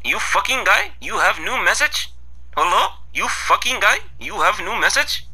you fucking guy, you have new message? Hello? You fucking guy, you have new message?